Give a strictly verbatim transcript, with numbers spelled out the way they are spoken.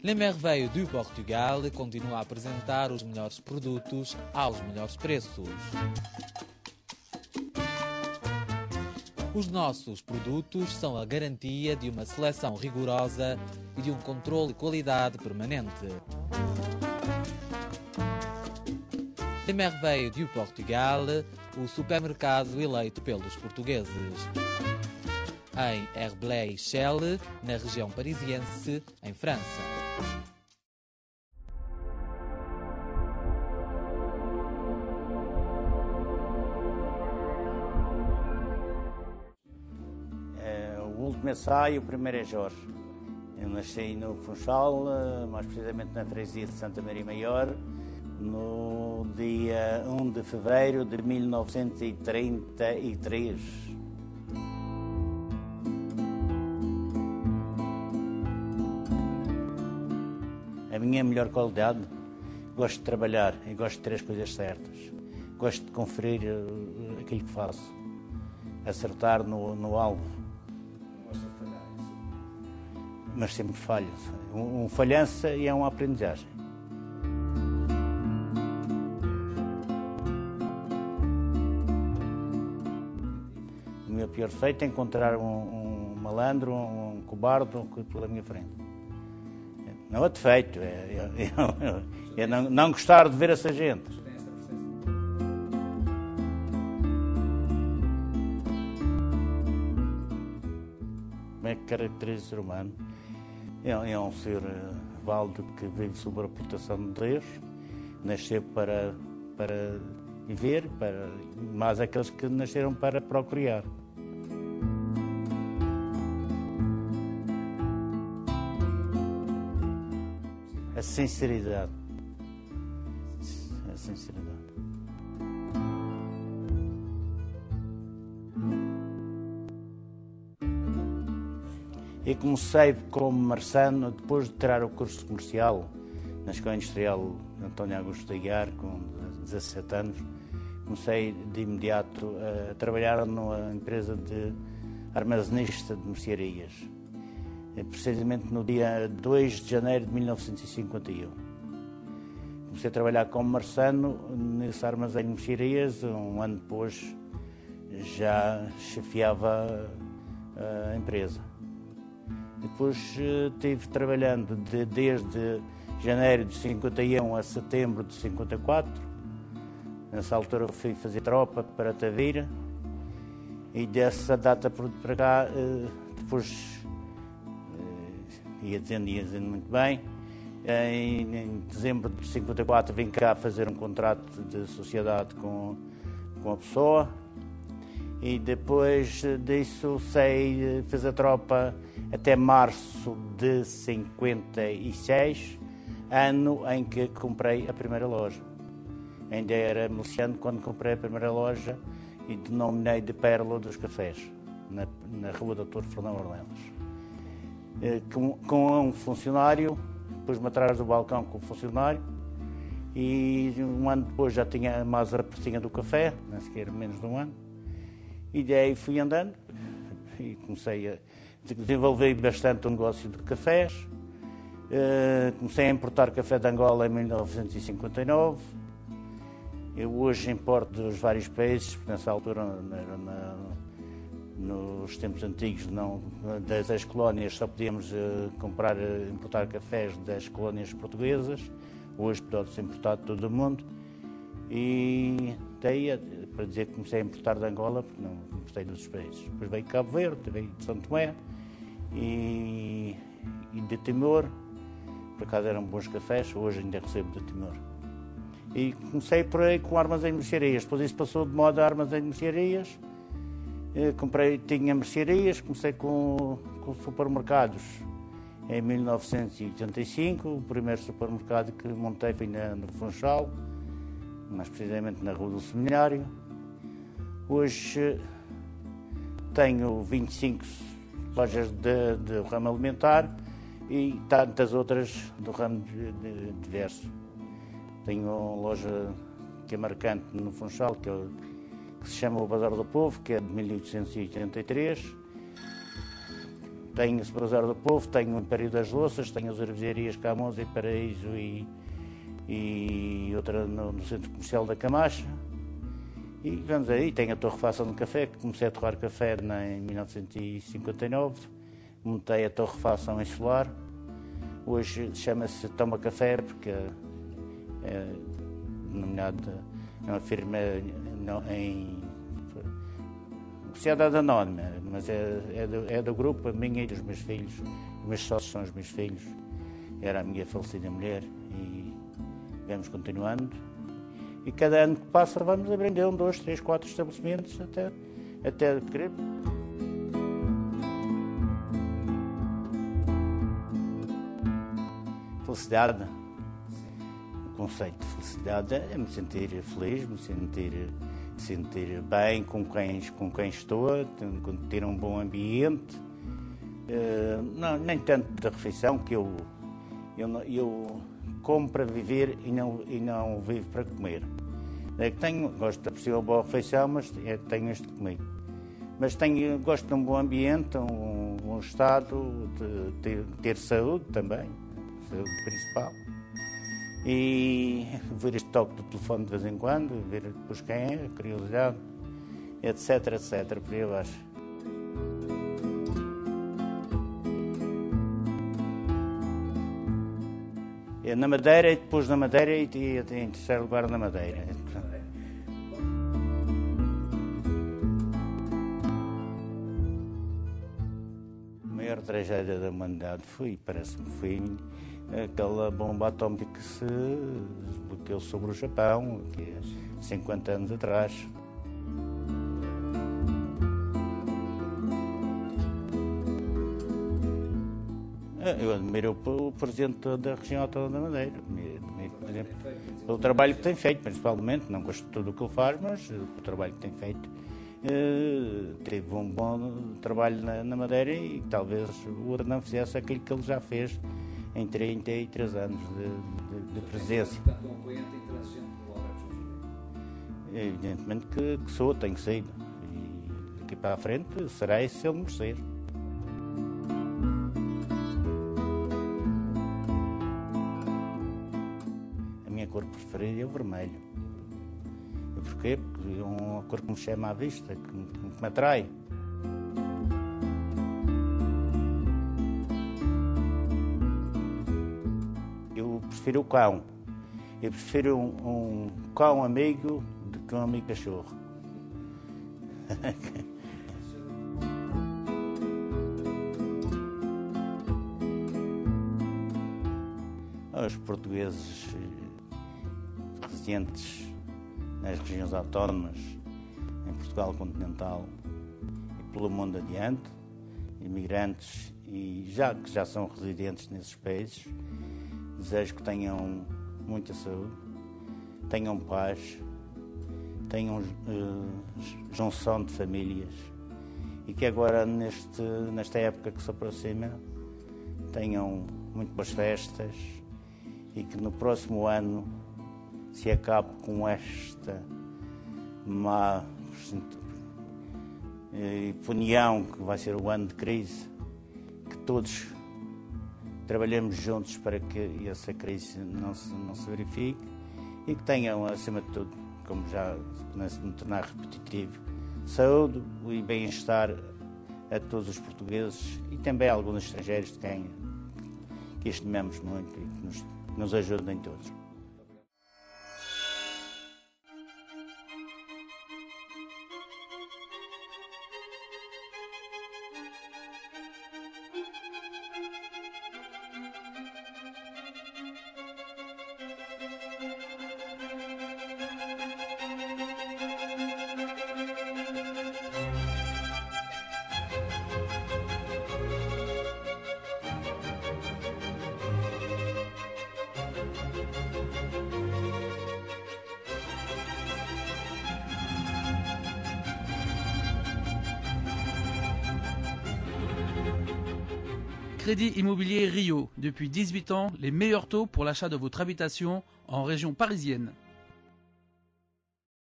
Le Merveille du Portugal continua a apresentar os melhores produtos aos melhores preços. Os nossos produtos são a garantia de uma seleção rigorosa e de um controle de qualidade permanente. Le Merveille du Portugal, o supermercado eleito pelos portugueses. Em Herblay-Chelles, na região parisiense, em França. O último ensaio, o primeiro é Jorge. Eu nasci no Funchal, mais precisamente na freguesia de Santa Maria Maior, no dia um de fevereiro de mil novecentos e trinta e três. A minha melhor qualidade, gosto de trabalhar e gosto de ter as coisas certas. Gosto de conferir aquilo que faço, acertar no, no alvo. Mas sempre falho. Um, um falhança e é uma aprendizagem. O meu pior feito é encontrar um, um malandro, um, um cobarde pela minha frente. Não é defeito, é, é, é, é não, não gostar de ver essa gente. Como é que caracteriza o ser humano? É, é um ser válido que vive sob a proteção de Deus, nasceu para, para viver, para, mas aqueles que nasceram para procriar. A sinceridade. A sinceridade. E comecei como marçano, depois de tirar o curso comercial na Escola Industrial António Augusto de Aguiar, com dezassete anos, comecei de imediato a trabalhar numa empresa de armazenista de mercearias. Precisamente no dia dois de janeiro de mil novecentos e cinquenta e um. Comecei a trabalhar como marçano nesse armazém de mercearias. Um ano depois já chefiava a empresa. Depois estive trabalhando de, desde janeiro de cinquenta e um a setembro de cinquenta e quatro. Nessa altura fui fazer tropa para Tavira e dessa data para cá, depois ia dizendo, ia dizendo muito bem. Em, em dezembro de cinquenta e quatro vim cá fazer um contrato de sociedade com, com a pessoa e depois disso saí, fiz a tropa até março de cinquenta e seis, ano em que comprei a primeira loja. Ainda era miliciano quando comprei a primeira loja e denominei de Pérola dos Cafés, na, na rua doutor Fernão Ornelas. Com, com um funcionário, pus-me atrás do balcão com o funcionário e um ano depois já tinha mais a pertinha do café, nem sequer menos de um ano, e daí fui andando e comecei a desenvolver bastante o negócio de cafés. Uh, comecei a importar café de Angola em mil novecentos e cinquenta e nove. Eu hoje importo dos vários países, porque nessa altura, na, na, nos tempos antigos, não, das ex-colónias, só podíamos uh, comprar, uh, importar cafés das colónias portuguesas. Hoje pode-se importar de todo o mundo. E daí, para dizer que comecei a importar de Angola, porque não importei dos países. Depois veio Cabo Verde, veio de São Tomé e, e de Timor. Por acaso eram bons cafés, hoje ainda recebo de Timor. E comecei por aí com armazém de mercearias. Depois isso passou de moda a armazém de mercearias. Comprei, tinha mercearias, comecei com, com supermercados em mil novecentos e oitenta e cinco. O primeiro supermercado que montei foi na, no Funchal, mais precisamente na Rua do Seminário. Hoje tenho vinte e cinco lojas de, de ramo alimentar e tantas outras do ramo de, de, diverso. Tenho uma loja que é marcante no Funchal, que, é, que se chama o Bazar do Povo, que é de mil oitocentos e oitenta e três. tenho a Separador do Povo, tenho o Império das Louças, tenho as Cervejarias Camões e Paraíso e, e outra no, no Centro Comercial da Camacha. E vamos aí, tenho a torrefação de café, que comecei a torrar café na, em mil novecentos e cinquenta e nove, montei a torrefação em solar. Hoje chama-se Toma Café, porque é, é denominada, é uma firma em sociedade anónima, mas é, é, do, é do grupo, a minha e dos meus filhos. Os meus sócios são os meus filhos. Era a minha falecida mulher e vamos continuando. E cada ano que passa vamos abrindo um, dois, três, quatro estabelecimentos até, até querer. Felicidade. O conceito de felicidade é me sentir feliz, me sentir, me sentir bem com quem, com quem estou, ter um bom ambiente. Uh, não, nem tanto da refeição, que eu, eu, eu como para viver e não, e não vivo para comer. É que tenho, gosto de apreciar uma boa refeição, mas é, tenho este comigo. Mas tenho, gosto de um bom ambiente, um, um estado, de ter, ter saúde também, saúde principal. E ver este toque do telefone de vez em quando, ver depois quem é, curiosidade, etc, etc, por aí abaixo. É na Madeira e depois na Madeira e em terceiro lugar na Madeira. A maior tragédia da humanidade foi, parece-me, foi aquela bomba atómica que se desbloqueou sobre o Japão, que é cinquenta anos atrás. Eu admiro o presidente da região autónoma da Madeira, por exemplo, pelo trabalho que tem feito, principalmente. Não gosto de tudo o que ele faz, mas o trabalho que tem feito. Uh, teve um bom trabalho na, na Madeira e talvez o outro não fizesse aquilo que ele já fez em trinta e três anos de, de, de presidência. Evidentemente que, que sou, tenho sido. E daqui para a frente será esse se ele merecer. A minha cor preferida é o vermelho. E porquê? Porque é uma cor que me chama à vista, que me, que me atrai. Eu prefiro o cão. Eu prefiro um, um cão amigo do que um amigo cachorro. Os portugueses residentes nas regiões autónomas, em Portugal continental e pelo mundo adiante, imigrantes e já que já são residentes nesses países, desejo que tenham muita saúde, tenham paz, tenham uh, junção de famílias e que agora neste, nesta época que se aproxima tenham muito boas festas e que no próximo ano se acabe com esta má opinião que vai ser o ano de crise, que todos trabalhemos juntos para que essa crise não se, não se verifique e que tenham, acima de tudo, como já se me tornar repetitivo, saúde e bem-estar a todos os portugueses e também a alguns estrangeiros de quem que estimamos muito e que nos, nos ajudem todos. Crédit Immobilier Rio. Depuis dix-huit ans, les meilleurs taux pour l'achat de votre habitation en région parisienne.